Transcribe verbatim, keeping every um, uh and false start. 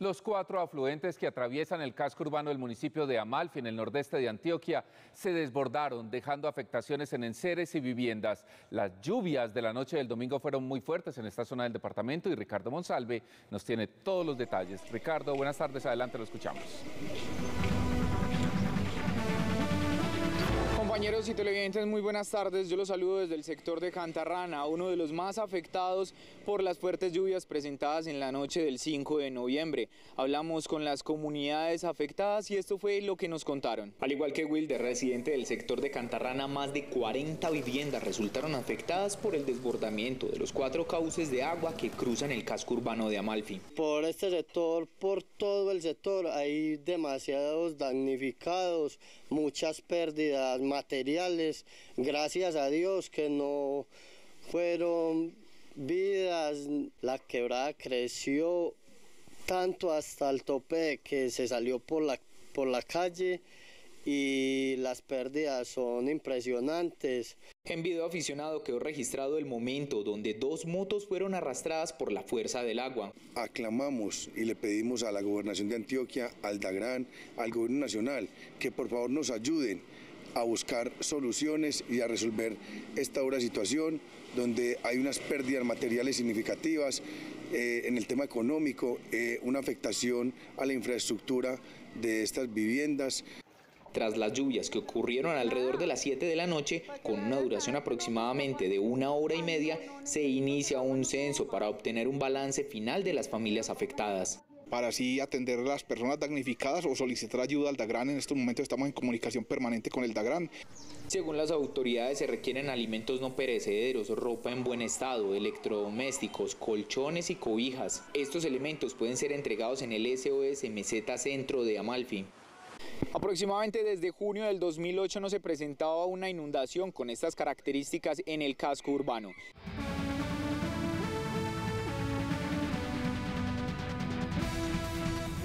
Los cuatro afluentes que atraviesan el casco urbano del municipio de Amalfi, en el nordeste de Antioquia, se desbordaron, dejando afectaciones en enseres y viviendas. Las lluvias de la noche del domingo fueron muy fuertes en esta zona del departamento y Ricardo Monsalve nos tiene todos los detalles. Ricardo, buenas tardes, adelante, lo escuchamos. Compañeros y televidentes, muy buenas tardes. Yo los saludo desde el sector de Cantarrana, uno de los más afectados por las fuertes lluvias presentadas en la noche del cinco de noviembre. Hablamos con las comunidades afectadas y esto fue lo que nos contaron. Al igual que Wilder, residente del sector de Cantarrana, más de cuarenta viviendas resultaron afectadas por el desbordamiento de los cuatro cauces de agua que cruzan el casco urbano de Amalfi. Por este sector, por todo el sector, hay demasiados damnificados, muchas pérdidas materiales, gracias a Dios que no fueron vidas. La quebrada creció tanto hasta el tope que se salió por la, por la calle y las pérdidas son impresionantes. En video aficionado quedó registrado el momento donde dos motos fueron arrastradas por la fuerza del agua. Aclamamos y le pedimos a la Gobernación de Antioquia, al DAGRAN, al Gobierno Nacional, que por favor nos ayuden a buscar soluciones y a resolver esta dura situación donde hay unas pérdidas materiales significativas eh, en el tema económico, eh, una afectación a la infraestructura de estas viviendas. Tras las lluvias que ocurrieron alrededor de las siete de la noche, con una duración aproximadamente de una hora y media, se inicia un censo para obtener un balance final de las familias afectadas. Para así atender a las personas damnificadas o solicitar ayuda al DAGRAN. En estos momentos estamos en comunicación permanente con el DAGRAN. Según las autoridades, se requieren alimentos no perecederos, ropa en buen estado, electrodomésticos, colchones y cobijas. Estos elementos pueden ser entregados en el S O S Meseta Centro de Amalfi. Aproximadamente desde junio del dos mil ocho no se presentaba una inundación con estas características en el casco urbano.